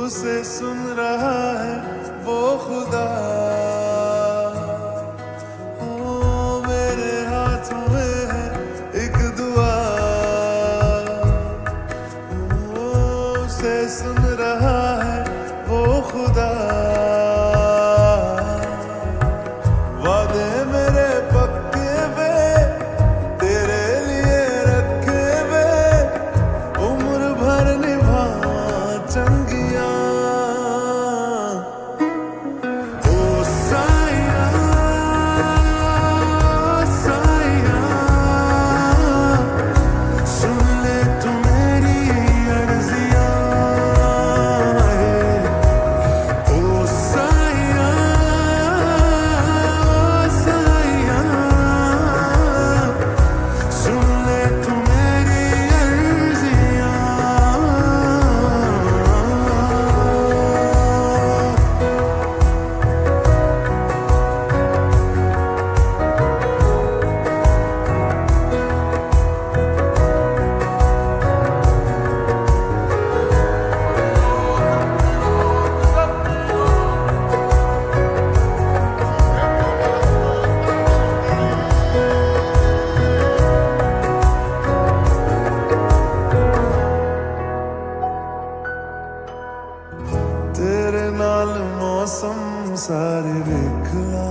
से सुन रहा है वो खुदा। ओ मेरे हाथों में है एक दुआ, ओ से सुन रहा है वो खुदा। वादे मेरे पक्के वे तेरे लिए रखे वे, उम्र भर निभावा चंगिया। ओ साया साया, सुन ले तू मेरी अर्जियां। ओ साया साया, सुन ले तू मेरी अर्जियां। तेरे नाल मौसम सारे वेख ला,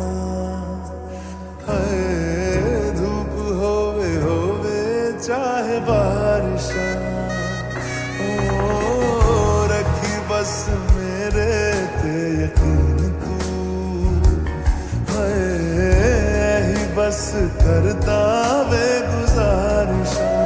हाय धूप होवे होवे चाहे बारिशा। ओ रखी बस मेरे ते यकीन तू, हाय ही बस करता वे गुजारिशा।